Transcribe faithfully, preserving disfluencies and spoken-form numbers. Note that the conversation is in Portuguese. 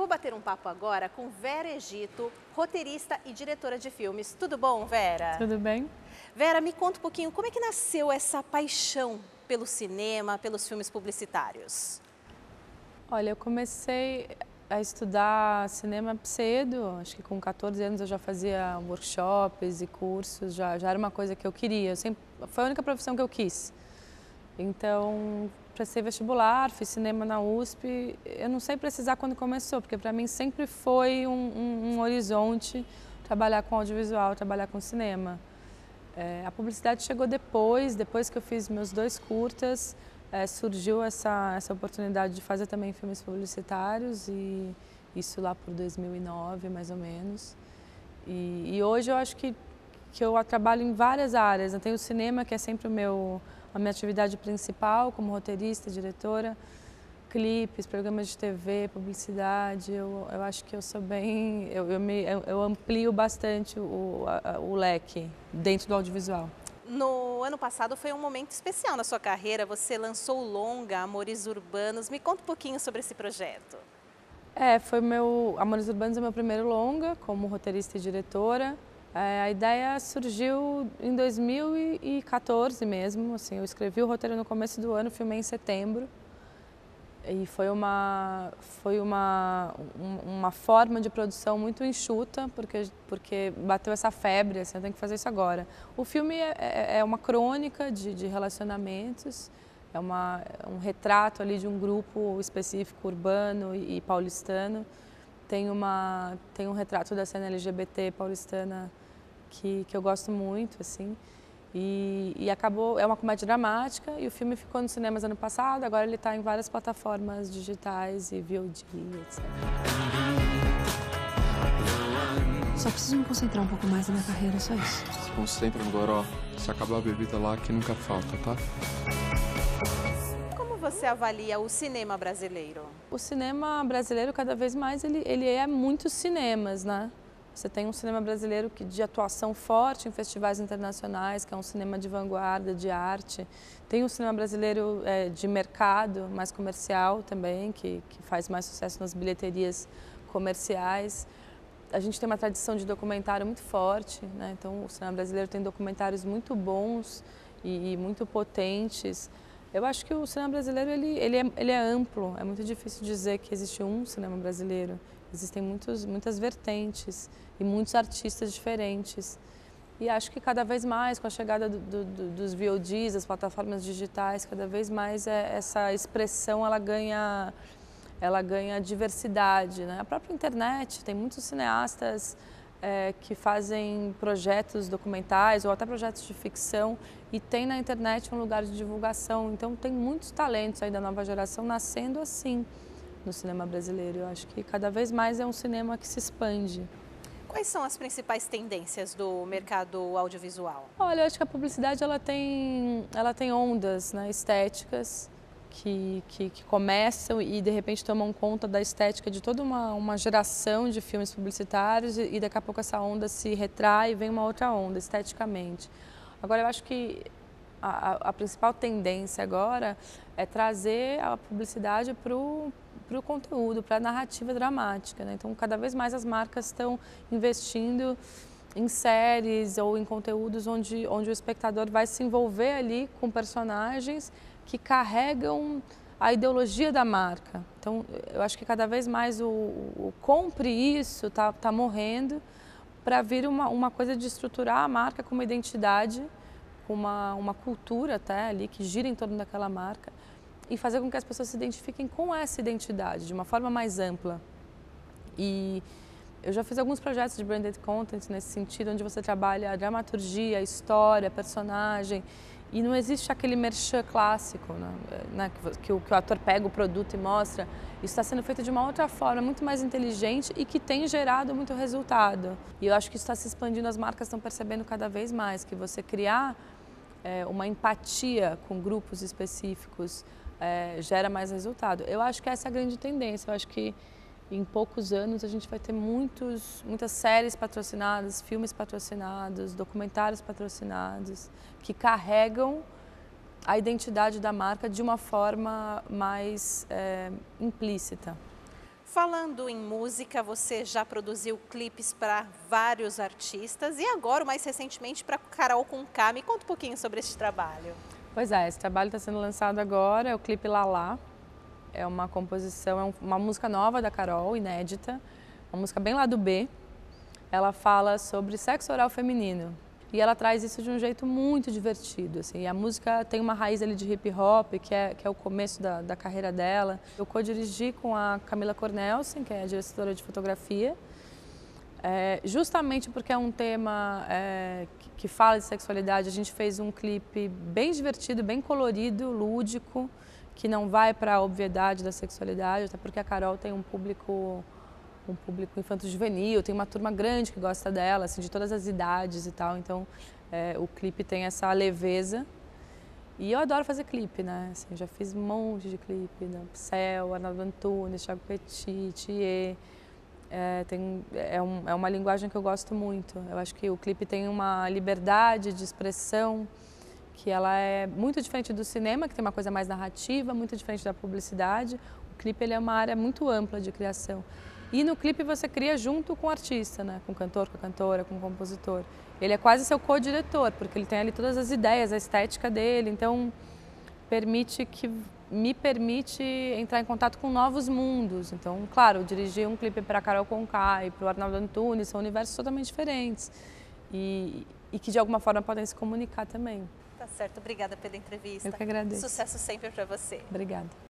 vou bater um papo agora com Vera Egito, roteirista e diretora de filmes. Tudo bom, Vera? Tudo bem. Vera, me conta um pouquinho, como é que nasceu essa paixão pelo cinema, pelos filmes publicitários? Olha, eu comecei a estudar cinema cedo, acho que com quatorze anos eu já fazia workshops e cursos, já, já era uma coisa que eu queria, eu sempre, foi a única profissão que eu quis. Então, prestei vestibular, fiz cinema na U S P, eu não sei precisar quando começou, porque para mim sempre foi um, um, um horizonte trabalhar com audiovisual, trabalhar com cinema. É, a publicidade chegou depois, depois que eu fiz meus dois curtas, é, surgiu essa, essa oportunidade de fazer também filmes publicitários, e isso lá por dois mil e nove, mais ou menos. E, e hoje eu acho que, que eu trabalho em várias áreas. Eu tenho o cinema, que é sempre o meu, a minha atividade principal, como roteirista, diretora, clipes, programas de T V, publicidade. Eu, eu acho que eu sou bem, eu, eu, me, eu, eu amplio bastante o, a, o leque dentro do audiovisual. No ano passado foi um momento especial na sua carreira, você lançou o longa Amores Urbanos. Me conta um pouquinho sobre esse projeto. É, foi meu, Amores Urbanos é meu primeiro longa como roteirista e diretora. É, a ideia surgiu em dois mil e quatorze mesmo, assim, eu escrevi o roteiro no começo do ano, filmei em setembro. E foi uma, foi uma, uma forma de produção muito enxuta, porque, porque bateu essa febre, assim, eu tenho que fazer isso agora. O filme é, é uma crônica de, de relacionamentos, é, uma, é um retrato ali de um grupo específico urbano e, e paulistano. Tem, uma, tem um retrato da cena L G B T paulistana que, que eu gosto muito, assim. E, e acabou, é uma comédia dramática, e o filme ficou nos cinemas ano passado, agora ele está em várias plataformas digitais e V O D, etcétera. Só preciso me concentrar um pouco mais na minha carreira, só isso. Se concentra no goró. Se acabar a bebida lá, que nunca falta, tá? Como você avalia o cinema brasileiro? O cinema brasileiro, cada vez mais, ele, ele é muitos cinemas, né? Você tem um cinema brasileiro que, de atuação forte em festivais internacionais, que é um cinema de vanguarda, de arte. Tem um cinema brasileiro é, de mercado, mais comercial também, que, que faz mais sucesso nas bilheterias comerciais. A gente tem uma tradição de documentário muito forte, né? Então o cinema brasileiro tem documentários muito bons e, e muito potentes. Eu acho que o cinema brasileiro ele, ele, é, ele é amplo, é muito difícil dizer que existe um cinema brasileiro. Existem muitos, muitas vertentes e muitos artistas diferentes. E acho que cada vez mais, com a chegada do, do, dos V O Ds, das plataformas digitais, cada vez mais é, essa expressão ela ganha, ela ganha diversidade, né? A própria internet, tem muitos cineastas é, que fazem projetos documentais ou até projetos de ficção, e tem na internet um lugar de divulgação. Então tem muitos talentos aí da nova geração nascendo assim no cinema brasileiro. Eu acho que cada vez mais é um cinema que se expande. Quais são as principais tendências do mercado audiovisual? Olha, eu acho que a publicidade ela tem, ela tem ondas, né, estéticas que, que, que começam e de repente tomam conta da estética de toda uma, uma geração de filmes publicitários, e, e daqui a pouco essa onda se retrai e vem uma outra onda esteticamente. Agora eu acho que a, a principal tendência agora é trazer a publicidade para o para o conteúdo, para a narrativa dramática, né? Então, cada vez mais as marcas estão investindo em séries ou em conteúdos onde, onde o espectador vai se envolver ali com personagens que carregam a ideologia da marca. Então, eu acho que cada vez mais o, o compre isso está tá morrendo, para vir uma, uma coisa de estruturar a marca com uma identidade, com uma, uma cultura até ali que gira em torno daquela marca, e fazer com que as pessoas se identifiquem com essa identidade de uma forma mais ampla. E eu já fiz alguns projetos de branded content nesse sentido, onde você trabalha a dramaturgia, a história, personagem, e não existe aquele merchan clássico, né? que, que, o, que o ator pega o produto e mostra. Isso está sendo feito de uma outra forma, muito mais inteligente, e que tem gerado muito resultado. E eu acho que isso está se expandindo, as marcas estão percebendo cada vez mais que você criar é, uma empatia com grupos específicos É, gera mais resultado. Eu acho que essa é a grande tendência. Eu acho que em poucos anos a gente vai ter muitos, muitas séries patrocinadas, filmes patrocinados, documentários patrocinados, que carregam a identidade da marca de uma forma mais é, implícita. Falando em música, você já produziu clipes para vários artistas e agora, mais recentemente, para Carol Conká. Me conta um pouquinho sobre esse trabalho. Pois é, esse trabalho está sendo lançado agora, é o clipe Lalá. É uma composição, é uma música nova da Carol, inédita, uma música bem lado B. Ela fala sobre sexo oral feminino e ela traz isso de um jeito muito divertido. Assim. A música tem uma raiz ali de hip hop, que é, que é o começo da, da carreira dela. Eu co-dirigi com a Camila Cornelsen, que é a diretora de fotografia, é, justamente porque é um tema é, que, que fala de sexualidade. A gente fez um clipe bem divertido, bem colorido, lúdico, que não vai para a obviedade da sexualidade, até porque a Carol tem um público, um público infanto-juvenil, tem uma turma grande que gosta dela, assim, de todas as idades e tal, então é, o clipe tem essa leveza. E eu adoro fazer clipe, né? Assim, já fiz um monte de clipe, né? Psyll, Arnaldo Antunes, Thiago Petit, Thier. É, tem, é, um, é uma linguagem que eu gosto muito. Eu acho que o clipe tem uma liberdade de expressão que ela é muito diferente do cinema, que tem uma coisa mais narrativa, muito diferente da publicidade. O clipe ele é uma área muito ampla de criação. E no clipe você cria junto com o artista, né? Com o cantor, com a cantora, com o compositor. Ele é quase seu co-diretor, porque ele tem ali todas as ideias, a estética dele, então permite que, me permite entrar em contato com novos mundos. Então, claro, dirigir um clipe para Carol Conká e para o Arnaldo Antunes são universos totalmente diferentes e, e que de alguma forma podem se comunicar também. Tá certo, obrigada pela entrevista. Eu que agradeço. Sucesso sempre para você. Obrigada.